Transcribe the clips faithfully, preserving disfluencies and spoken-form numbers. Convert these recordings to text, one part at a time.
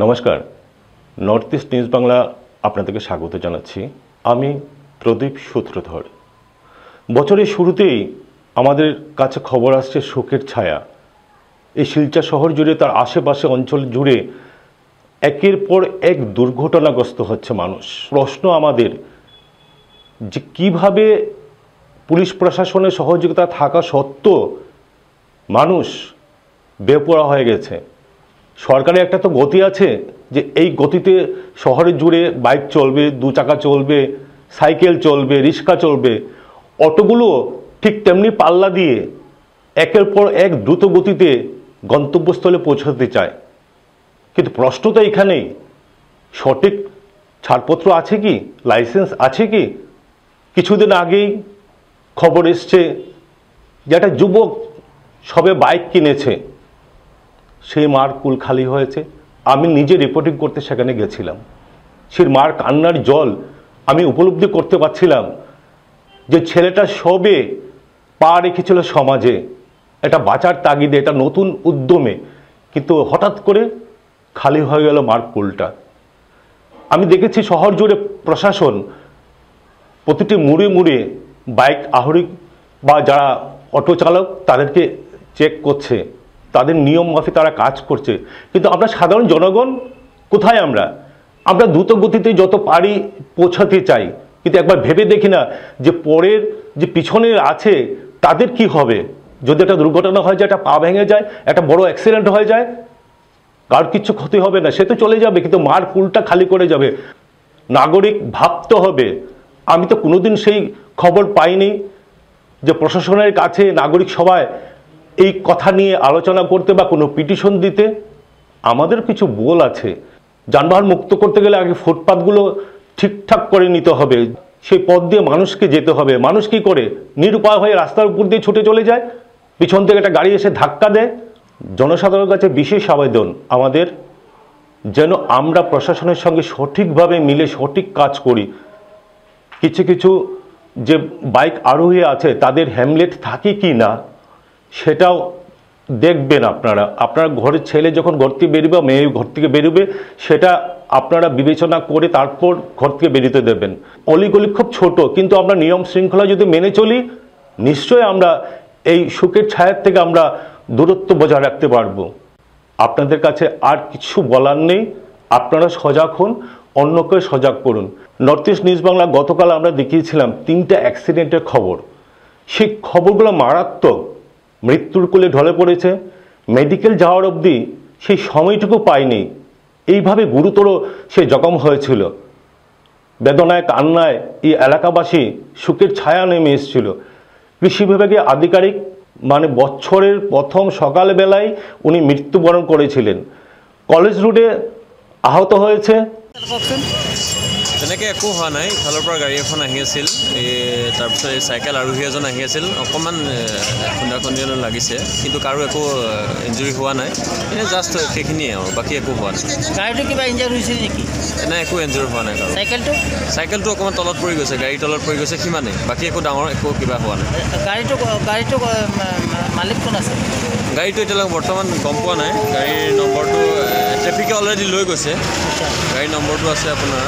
নমস্কার, north east news Bangla আপনাদেরকে স্বাগত জানাচ্ছি। আমি প্রদীপ সূত্রধর। বছরের শুরুতেই আমাদের কাছে খবর আসছে শোকের ছায়া। এই শিলচর শহর জুড়ে, তার আশেপাশে অঞ্চল জুড়ে একের পর এক দুর্ঘটনাগ্রস্ত হচ্ছে মানুষ। প্রশ্ন আমাদের যে কিভাবে পুলিশ প্রশাসনের সহযোগিতা থাকা সত্ত্বেও মানুষ বেপরোয়া হয়ে গেছে। সরকারের একটা তো গতি আছে যে এই গতিতে শহরের জুড়ে বাইক চলবে, দু চাকা চলবে, সাইকেল চলবে, রিক্সা চলবে, অটোগুলো ঠিক তেমনি পাল্লা দিয়ে একের পর এক দ্রুত গতিতে গন্তব্যস্থলে পৌঁছাতে চায়। কিন্তু প্রশ্ন তো এখানেই, সঠিক ছাড়পত্র আছে কি, লাইসেন্স আছে কি? কিছুদিন আগেই খবর এসছে যে একটা যুবক সবে বাইক কিনেছে, সেই মার কুল খালি হয়েছে। আমি নিজে রিপোর্টিং করতে সেখানে গেছিলাম। সেই মার কান্নার জল আমি উপলব্ধি করতে পারছিলাম যে ছেলেটা সবে পা রেখেছিল সমাজে, এটা বাঁচার তাগিদে, এটা নতুন উদ্যমে, কিন্তু হঠাৎ করে খালি হয়ে গেল মার কুলটা। আমি দেখেছি শহর জুড়ে প্রশাসন প্রতিটি মুড়ে মুড়ে বাইক আরোহী বা যারা অটো চালক তাদেরকে চেক করছে, তাদের নিয়ম মাফিক তারা কাজ করছে। কিন্তু আমরা সাধারণ জনগণ কোথায়? আমরা আমরা দ্রুত গতিতে যত পারি পৌঁছাতে চাই, কিন্তু একবার ভেবে দেখি না যে পরের যে পিছনের আছে তাদের কি হবে। যদি একটা দুর্ঘটনা হয়ে যায়, একটা পা ভেঙে যায়, একটা বড় অ্যাক্সিডেন্ট হয়ে যায়, কার কিচ্ছু ক্ষতি হবে না, সে তো চলে যাবে, কিন্তু মার কুলটা খালি করে যাবে। নাগরিক ভাবতে হবে। আমি তো কোনোদিন সেই খবর পাইনি যে প্রশাসনের কাছে নাগরিক সভায় এই কথা নিয়ে আলোচনা করতে বা কোনো পিটিশন দিতে। আমাদের কিছু বল আছে, যানবাহন মুক্ত করতে গেলে আগে ফুটপাথগুলো ঠিকঠাক করে নিতে হবে, সেই পথ দিয়ে মানুষকে যেতে হবে। মানুষ কি করে? নিরুপায় হয়ে রাস্তার উপর দিয়ে ছুটে চলে যায়, পিছন থেকে একটা গাড়ি এসে ধাক্কা দেয়। জনসাধারণের কাছে বিশেষ আবেদন আমাদের, যেন আমরা প্রশাসনের সঙ্গে সঠিকভাবে মিলে সঠিক কাজ করি। কিছু কিছু যে বাইক আরোহী আছে তাদের হেলমেট থাকে কি না সেটাও দেখবেন আপনারা। আপনার ঘরের ছেলে যখন ঘর থেকে বেরোবে, মেয়ে ঘর থেকে বেরোবে, সেটা আপনারা বিবেচনা করে তারপর ঘর থেকে বেরোতে দেবেন। অলিগলি খুব ছোট, কিন্তু আমরা নিয়ম শৃঙ্খলা যদি মেনে চলি, নিশ্চয়ই আমরা এই সুখের ছায়ার থেকে আমরা দূরত্ব বজায় রাখতে পারবো। আপনাদের কাছে আর কিছু বলার নেই। আপনারা সজাগ হন, অন্যকে সজাগ করুন। নর্থ ইস্ট নিউজ বাংলা গতকাল আমরা দেখিয়েছিলাম তিনটা অ্যাক্সিডেন্টের খবর। সেই খবরগুলো মারাত্মক, মৃত্যুর কোলে ঢলে পড়েছে, মেডিকেল যাওয়ার অবধি সেই সময়টুকু পায়নি, এইভাবে গুরুতর সে জখম হয়েছিল। বেদনায় কান্নায় এই এলাকাবাসী সুখের ছায়া নেমে এসেছিল। কৃষি বিভাগের আধিকারিক মানে বছরের প্ৰথম সকালবেলায় উনি মৃত্যুবরণ করেছিলেন। কলেজ রোডে আহত হয়েছে। তেনেকৈ একো হোৱা নাই। ইফালৰ পৰা গাড়ী এখন আহি আছিল, এই তাৰপিছত এই চাইকেল আৰোহী এজন আহি আছিল, অকণমান খুন্দা খুন্দিয়ানো লাগিছে, কিন্তু কাৰো একো ইঞ্জুৰি হোৱা নাই। এই জাষ্ট সেইখিনিয়ে আৰু, বাকী একো হোৱা নাই। গাড়ীটো কিবা ইঞ্জুৰি হৈছিল নেকি? নাই, একো ইঞ্জুৰি হোৱা নাই কাৰো। চাইকেলটো চাইকেলটো অকণমান তলত পৰি গৈছে, গাড়ীৰ তলত পৰি গৈছে, সিমানেই, বাকী একো ডাঙৰ একো কিবা হোৱা নাই। গাড়ীটো গাড়ীটো মালিক কোন আছে? গাড়ীটো এতিয়ালৈকে বৰ্তমান গম পোৱা নাই। গাড়ীৰ নম্বৰটো ট্ৰেফিকে অলৰেডি লৈ গৈছে। গাড়ীৰ নম্বৰটো আছে আপোনাৰ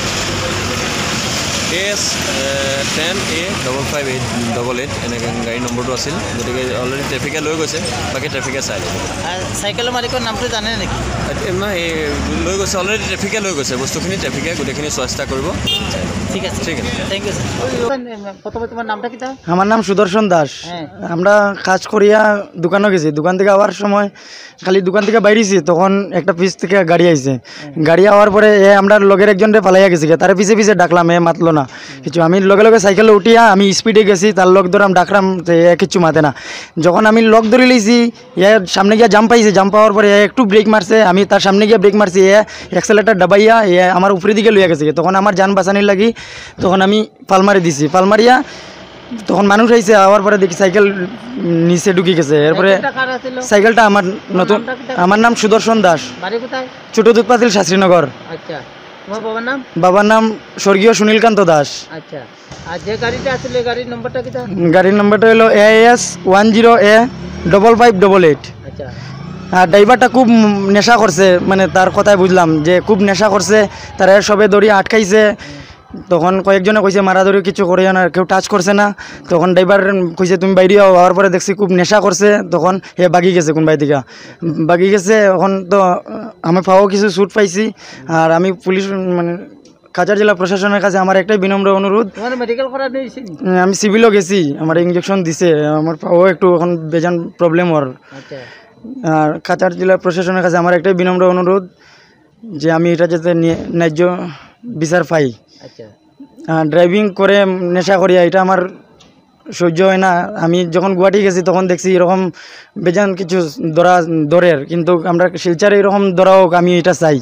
S ten A double five eight double eight, এনেকৈ গাড়ীৰ নম্বৰটো আছিল। গতিকে অলৰেডি ট্ৰেফিকে লৈ গৈছে, বাকী ট্ৰেফিকে চাই ল'ব। চাইকেলৰ মালিকৰ নামটো জানে নেকি? নাই, এই লৈ গৈছে, অলরেডি ট্রাফিকে লৈ গৈছে বস্তুখিনি, ট্রাফিকে গোটেইখিনি চোৱা চিতা কৰিব। ঠিক আছে, ঠিক আছে, থ্যাংক ইউ স্যার। প্রথমে তোমার নামটা কি? আমার নাম সুদর্শন দাস। আমরা কাজ করিয়া দোকানে গেছি, দোকান থেকে আওয়ার সময় খালি দোকান থেকে বাইরেছি, তখন একটা পিছ থেকে গাড়ি আইছে। গাড়ি আওয়ার পরে এ আমরা লগের একজনরে পালাইয়া গেছি, তার পিছে পিছে ডাকলাম, এ মাতলো না কিছু। আমি লগে লগে সাইকেলে উঠিয়া আমি স্পিডে গেছি, তার লক ধরাম, ডাকলাম, এ কিচ্ছু মাতে না। যখন আমি লক ধরে লইছি, এ সামনে গিয়া জাম্প পাইছে, জাম্প পাওয়ার পরে একটু ব্রেক মারছে, আমি তার সামনে গিয়ে ব্রেক মারছি, এ এক্সেলেটার ডাবাইয়া এ আমার উপরের দিকে লইয়া গেছে। তখন আমার যান বাঁচানির লাগি তখন আমি পালমারি দিছি, পালমারিয়া তখন মানুষ আইছে, আওয়ার পরে দেখি সাইকেল নিচে ঢুকে গেছে। এরপরে সাইকেলটা আমার নতুন, আমার নাম সুদর্শন দাস, ছোট দুধপাতিল শাস্ত্রীনগর। আচ্ছা, তোমার বাবার নাম? বাবার নাম স্বর্গীয় সুনীলকান্ত দাস। আচ্ছা, আর যে গাড়িটা আসলে গাড়ির নম্বরটা কি? গাড়ির নম্বরটা হলো A S one zero A double five double eight. আচ্ছা, আর ড্রাইভারটা খুব নেশা করছে, মানে তার কথাই বুঝলাম যে খুব নেশা করছে, তারা সবে দড়িয়ে আটকাইছে। তখন কয়েকজনে কইছে মারাধরি কিছু করে না, কেউ টাচ করছে না। তখন ড্রাইভার কইছে তুমি বাইরে হওয়ার পরে দেখছি খুব নেশা করছে, তখন এ বাগি গেছে কোন বাই দিকে বাগি গেছে। এখন তো আমি পাও কিছু ছুট পাইছি। আর আমি পুলিশ মানে কাছাড় জেলা প্রশাসনের কাছে আমার একটাই বিনম্র অনুরোধ, মেডিকেল করা দিয়েছি, আমি সিভিলও গেছি, আমার ইঞ্জেকশন দিছে, আমার পাও একটু এখন বেজান প্রবলেম ওর। আচ্ছা আর কাছাড় জেলা প্রশাসনের কাছে আমার একটাই বিনম্র অনুরোধ যে আমি এটা যাতে ন্যায্য বিচার পাই। আচ্ছা ড্রাইভিং করে নেশা করিয়া এটা আমার সহ্য হয় না। আমি যখন গুয়াহাটি গেছি তখন দেখছি এরকম বেজান কিছু ধরা দরের, কিন্তু আমরা শিলচারে এরকম ধরা হোক, আমি এটা চাই।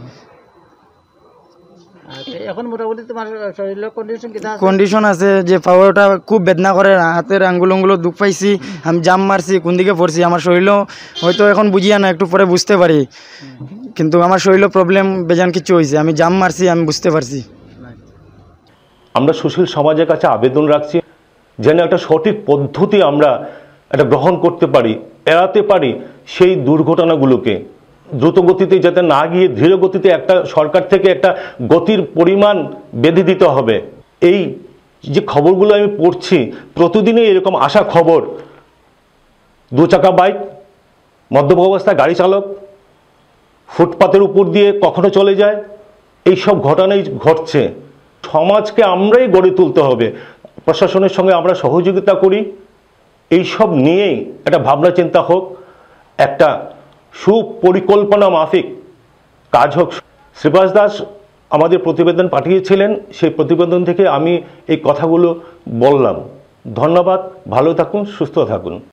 আচ্ছা এখন মোটামুটি তোমার শরীরের কন্ডিশন কি আছে? কন্ডিশন আছে যে পাওয়ারটা খুব বেদনা করে, হাতের আঙ্গুল আঙ্গুলো দুঃখ পাইছি, আমি জাম মারছি, কোন দিকে পড়ছি আমার শরীরও হয়তো এখন বুঝিয়া না, একটু পরে বুঝতে পারি, কিন্তু আমার শরীরও প্রবলেম বেজান কিছু হয়েছে, আমি জাম মারছি, আমি বুঝতে পারছি। আমরা সুশীল সমাজের কাছে আবেদন রাখছি যেন একটা সঠিক পদ্ধতি আমরা একটা গ্রহণ করতে পারি, এড়াতে পারি সেই দুর্ঘটনাগুলোকে, দ্রুত গতিতে যাতে না গিয়ে ধীর গতিতে একটা সরকার থেকে একটা গতির পরিমাণ বেঁধে দিতে হবে। এই যে খবরগুলো আমি পড়ছি প্রতিদিনই এরকম আসা খবর, দু চাকা বাইক, মদ্যপ অবস্থায় গাড়ি চালক ফুটপাতের উপর দিয়ে কখনো চলে যায়, এই সব ঘটনাই ঘটছে। সমাজকে আমরাই গড়ে তুলতে হবে, প্রশাসনের সঙ্গে আমরা সহযোগিতা করি, এই সব নিয়েই একটা ভাবনা চিন্তা হোক, একটা সুপরিকল্পনা মাফিক কাজ হোক। শ্রীবাস দাস আমাদের প্রতিবেদন পাঠিয়েছিলেন, সেই প্রতিবেদন থেকে আমি এই কথাগুলো বললাম। ধন্যবাদ, ভালো থাকুন, সুস্থ থাকুন।